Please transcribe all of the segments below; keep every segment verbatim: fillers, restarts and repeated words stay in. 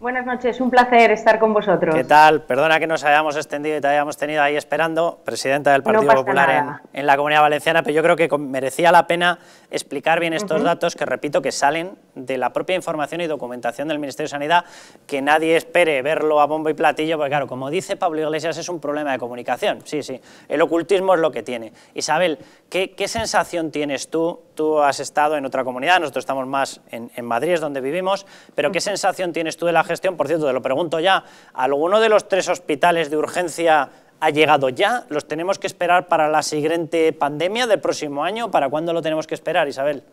Buenas noches, un placer estar con vosotros. ¿Qué tal? Perdona que nos hayamos extendido y te hayamos tenido ahí esperando, presidenta del Partido no Popular en, en la Comunidad Valenciana, pero yo creo que merecía la pena explicar bien estos uh-huh. datos que, repito, que salen de la propia información y documentación del Ministerio de Sanidad, que nadie espere verlo a bombo y platillo, porque claro, como dice Pablo Iglesias, es un problema de comunicación. Sí, sí, el ocultismo es lo que tiene. Isabel, ¿qué, qué sensación tienes tú? Tú has estado en otra comunidad, nosotros estamos más en, en Madrid, es donde vivimos, pero ¿qué sensación tienes tú de la gestión? Por cierto, te lo pregunto ya, ¿alguno de los tres hospitales de urgencia ha llegado ya? ¿Los tenemos que esperar para la siguiente pandemia del próximo año? ¿Para cuándo lo tenemos que esperar, Isabel?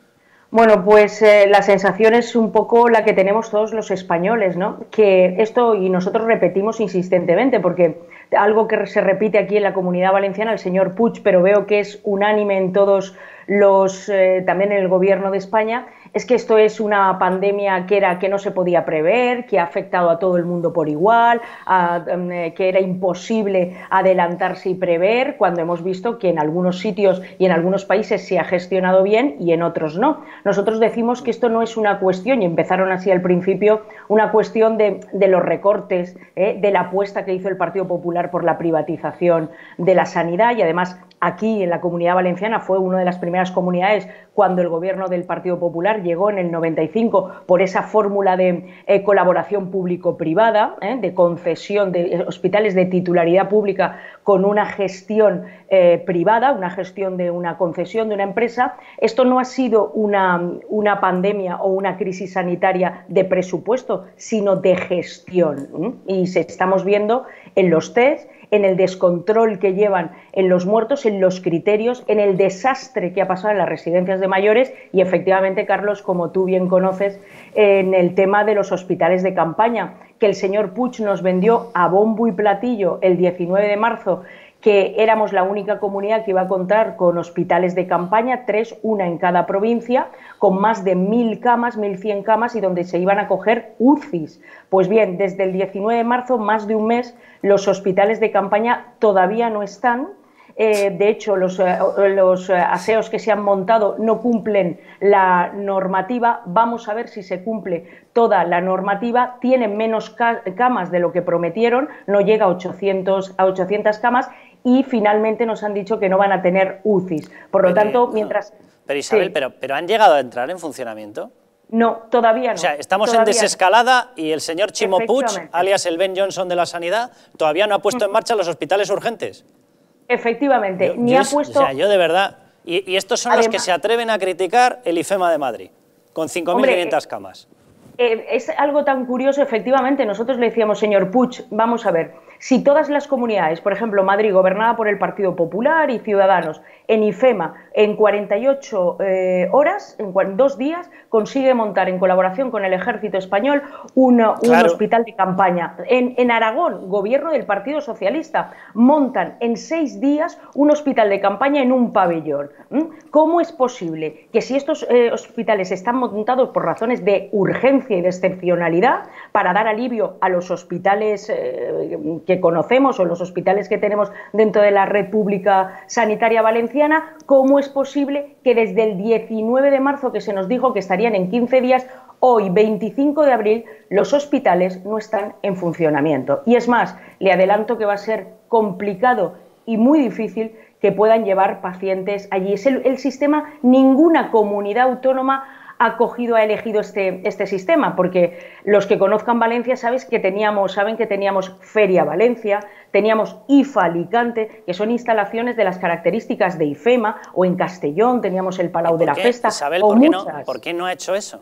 Bueno, pues eh, la sensación es un poco la que tenemos todos los españoles, ¿no? Que esto, y nosotros repetimos insistentemente, porque algo que se repite aquí en la Comunidad Valenciana, el señor Puig, pero veo que es unánime en todos los, eh, también en el Gobierno de España, es que esto es una pandemia que, era, que no se podía prever, que ha afectado a todo el mundo por igual, a, eh, que era imposible adelantarse y prever, cuando hemos visto que en algunos sitios y en algunos países se ha gestionado bien y en otros no. Nosotros decimos que esto no es una cuestión, y empezaron así al principio, una cuestión de, de los recortes, eh, de la apuesta que hizo el Partido Popular por la privatización de la sanidad, y además aquí en la Comunidad Valenciana fue una de las primeras comunidades cuando el gobierno del Partido Popular llegó en el noventa y cinco por esa fórmula de eh, colaboración público-privada, eh, de concesión de hospitales de titularidad pública con una gestión eh, privada, una gestión de una concesión de una empresa. Esto no ha sido una, una pandemia o una crisis sanitaria de presupuesto, sino de gestión. ¿eh? Y se estamos viendo en los test, en el descontrol que llevan en los muertos, en los criterios, en el desastre que ha pasado en las residencias de mayores y, efectivamente, Carlos, como tú bien conoces, en el tema de los hospitales de campaña, que el señor Puig nos vendió a bombo y platillo el diecinueve de marzo, que éramos la única comunidad que iba a contar con hospitales de campaña, tres, una en cada provincia, con más de mil camas, mil cien camas, y donde se iban a coger U C Is. Pues bien, desde el diecinueve de marzo, más de un mes, los hospitales de campaña todavía no están. Eh, de hecho, los, eh, los aseos que se han montado no cumplen la normativa. Vamos a ver si se cumple toda la normativa. Tienen menos ca camas de lo que prometieron, no llega a, ochocientos, a ochocientas camas, y finalmente nos han dicho que no van a tener U C Is. Por lo pero, tanto, mientras... Pero Isabel, sí. pero, pero ¿han llegado a entrar en funcionamiento? No, todavía no. O sea, estamos en desescalada no. y el señor Chimo Puig, alias el Ben Johnson de la sanidad, todavía no ha puesto en marcha los hospitales urgentes. Efectivamente, yo, ni yo, ha puesto... O sea, yo de verdad... Y, y estos son Además, los que se atreven a criticar el IFEMA de Madrid, con cinco mil quinientas camas. Eh, es algo tan curioso, efectivamente. Nosotros le decíamos, señor Puig, vamos a ver, si todas las comunidades, por ejemplo, Madrid, gobernada por el Partido Popular y Ciudadanos, en IFEMA, en cuarenta y ocho eh, horas, en dos días, consigue montar, en colaboración con el Ejército Español, una, claro. un hospital de campaña. En, en Aragón, gobierno del Partido Socialista, montan en seis días un hospital de campaña en un pabellón. ¿Mm? ¿Cómo es posible que, si estos eh, hospitales están montados por razones de urgencia y de excepcionalidad, para dar alivio a los hospitales eh, que conocemos o los hospitales que tenemos dentro de la red pública sanitaria valenciana, cómo es posible que desde el diecinueve de marzo, que se nos dijo que estarían en quince días, hoy, veinticinco de abril, los hospitales no están en funcionamiento? Y es más, le adelanto que va a ser complicado y muy difícil que puedan llevar pacientes allí. Es el, el sistema, ninguna comunidad autónoma ha cogido, ha elegido este, este sistema, porque los que conozcan Valencia sabes que teníamos, saben que teníamos Feria Valencia, teníamos IFA Alicante, que son instalaciones de las características de IFEMA, o en Castellón teníamos el Palau de la Festa. Isabel, o ¿por qué, muchas. no, ¿por qué no ha hecho eso?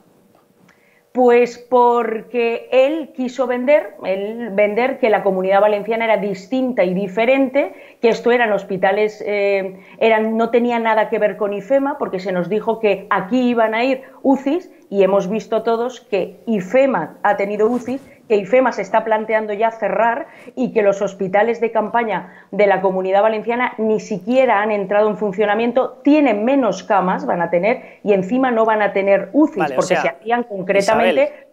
Pues porque él quiso vender, él vender que la Comunidad Valenciana era distinta y diferente, que esto eran hospitales, eh, eran, no tenía nada que ver con IFEMA, porque se nos dijo que aquí iban a ir U C Is, y hemos visto todos que IFEMA ha tenido U C Is, que IFEMA se está planteando ya cerrar, y que los hospitales de campaña de la Comunidad Valenciana ni siquiera han entrado en funcionamiento, tienen menos camas, van a tener, y encima no van a tener U C Is, vale, porque o sea, se hacían concretamente Isabel,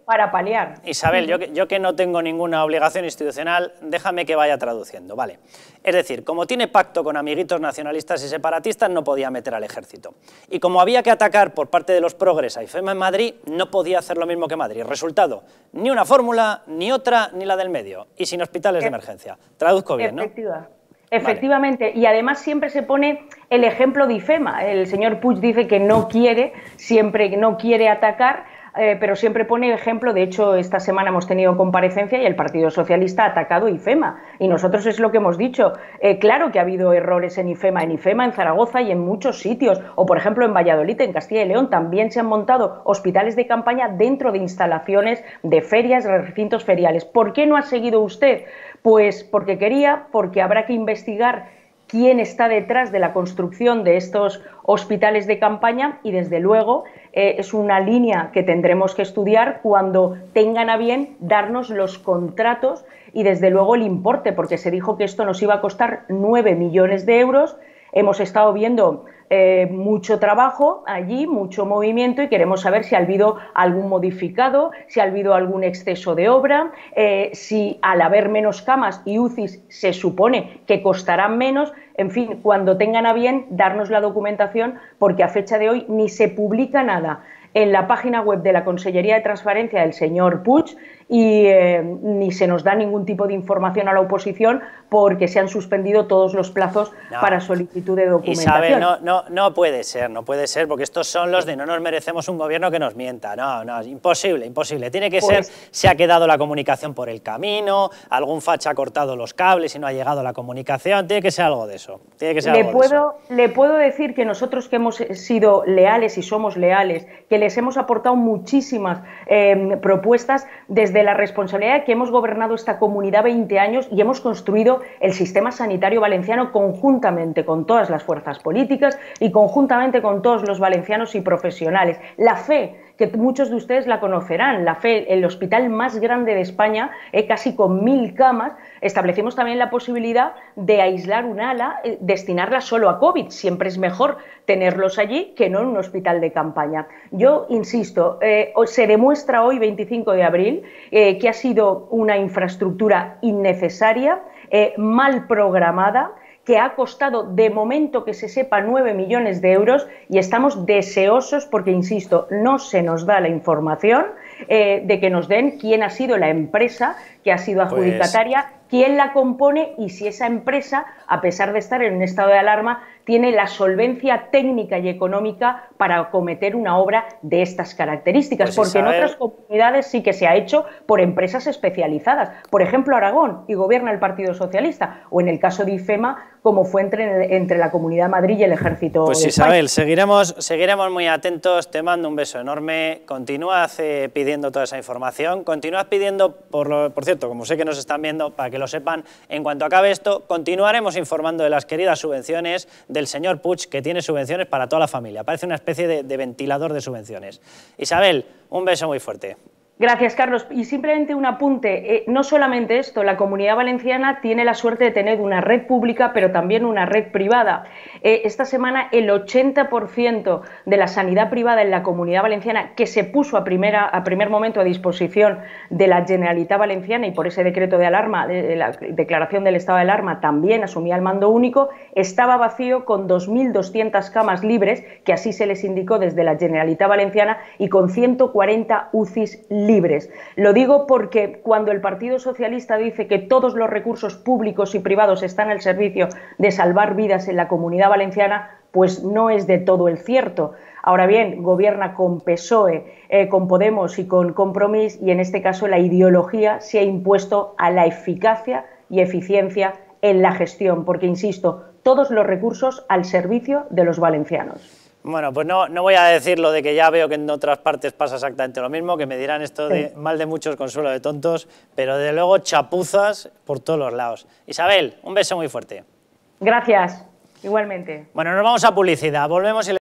para paliar. Isabel, yo que, yo que no tengo ninguna obligación institucional, déjame que vaya traduciendo, ¿vale? Es decir, como tiene pacto con amiguitos nacionalistas y separatistas, no podía meter al ejército. Y como había que atacar por parte de los progres a IFEMA en Madrid, no podía hacer lo mismo que Madrid. Resultado, ni una fórmula, ni otra, ni la del medio. Y sin hospitales de emergencia. Traduzco bien, ¿no? Efectiva. Efectivamente, vale. Y además siempre se pone el ejemplo de IFEMA. El señor Puig dice que no quiere, siempre no quiere atacar, eh, pero siempre pone ejemplo. De hecho, esta semana hemos tenido comparecencia y el Partido Socialista ha atacado IFEMA. Y nosotros es lo que hemos dicho. Eh, claro que ha habido errores en IFEMA, en IFEMA, en Zaragoza y en muchos sitios. O, por ejemplo, en Valladolid, en Castilla y León, también se han montado hospitales de campaña dentro de instalaciones de ferias, recintos feriales. ¿Por qué no ha seguido usted? Pues porque quería, porque habrá que investigar quién está detrás de la construcción de estos hospitales de campaña y, desde luego, eh, es una línea que tendremos que estudiar cuando tengan a bien darnos los contratos y, desde luego, el importe, porque se dijo que esto nos iba a costar nueve millones de euros. Hemos estado viendo eh, mucho trabajo allí, mucho movimiento, y queremos saber si ha habido algún modificado, si ha habido algún exceso de obra, eh, si al haber menos camas y U C Is se supone que costarán menos. En fin, cuando tengan a bien darnos la documentación, porque a fecha de hoy ni se publica nada en la página web de la Consellería de Transparencia del señor Puig y eh, ni se nos da ningún tipo de información a la oposición, porque se han suspendido todos los plazos no. para solicitud de documentación. Isabel, no, no, no puede ser, no puede ser, porque estos son los de no nos merecemos un gobierno que nos mienta. No, no, imposible, imposible. Tiene que pues, ser, se ha quedado la comunicación por el camino, algún facha ha cortado los cables y no ha llegado la comunicación, tiene que ser algo de eso. Tiene que ser le, algo puedo, de eso. le puedo decir que nosotros, que hemos sido leales y somos leales, que les hemos aportado muchísimas eh, propuestas desde la responsabilidad, que hemos gobernado esta comunidad veinte años y hemos construido el sistema sanitario valenciano conjuntamente con todas las fuerzas políticas y conjuntamente con todos los valencianos y profesionales. La fe, que muchos de ustedes la conocerán, la fe, el hospital más grande de España, eh, casi con mil camas. Establecimos también la posibilidad de aislar un ala, eh, destinarla solo a COVID. Siempre es mejor tenerlos allí que no en un hospital de campaña. Yo insisto, eh, se demuestra hoy, veinticinco de abril, eh, que ha sido una infraestructura innecesaria, eh, mal programada, que ha costado, de momento que se sepa, nueve millones de euros, y estamos deseosos, porque, insisto, no se nos da la información, eh, de que nos den quién ha sido la empresa que ha sido adjudicataria, pues... quién la compone y si esa empresa, a pesar de estar en un estado de alarma, tiene la solvencia técnica y económica para acometer una obra de estas características, pues, porque Isabel... en otras comunidades sí que se ha hecho por empresas especializadas, por ejemplo Aragón, y gobierna el Partido Socialista, o en el caso de IFEMA, como fue entre, entre la Comunidad de Madrid y el Ejército. Pues Isabel, seguiremos, seguiremos muy atentos, te mando un beso enorme, continúad eh, pidiendo toda esa información, continuad pidiendo, por, lo, por cierto, como sé que nos están viendo, para que lo sepan, en cuanto acabe esto, continuaremos informando de las queridas subvenciones del señor Puig, que tiene subvenciones para toda la familia. Parece una especie de, de ventilador de subvenciones. Isabel, un beso muy fuerte. Gracias, Carlos. Y simplemente un apunte, eh, no solamente esto, la Comunidad Valenciana tiene la suerte de tener una red pública, pero también una red privada. Eh, esta semana el ochenta por ciento de la sanidad privada en la Comunidad Valenciana, que se puso a, primera, a primer momento a disposición de la Generalitat Valenciana y por ese decreto de alarma, de la declaración del estado de alarma, también asumía el mando único, estaba vacío con dos mil doscientas camas libres, que así se les indicó desde la Generalitat Valenciana, y con ciento cuarenta U C Is libres. libres. Lo digo porque cuando el Partido Socialista dice que todos los recursos públicos y privados están al servicio de salvar vidas en la Comunidad Valenciana, pues no es de todo el cierto. Ahora bien, gobierna con P S O E, eh, con Podemos y con Compromís, y en este caso la ideología se ha impuesto a la eficacia y eficiencia en la gestión, porque, insisto, todos los recursos al servicio de los valencianos. Bueno, pues no, no voy a decir lo de que ya veo que en otras partes pasa exactamente lo mismo, que me dirán esto de sí. mal de muchos, consuelo de tontos, pero de luego chapuzas por todos los lados. Isabel, un beso muy fuerte. Gracias, igualmente. Bueno, nos vamos a publicidad, volvemos y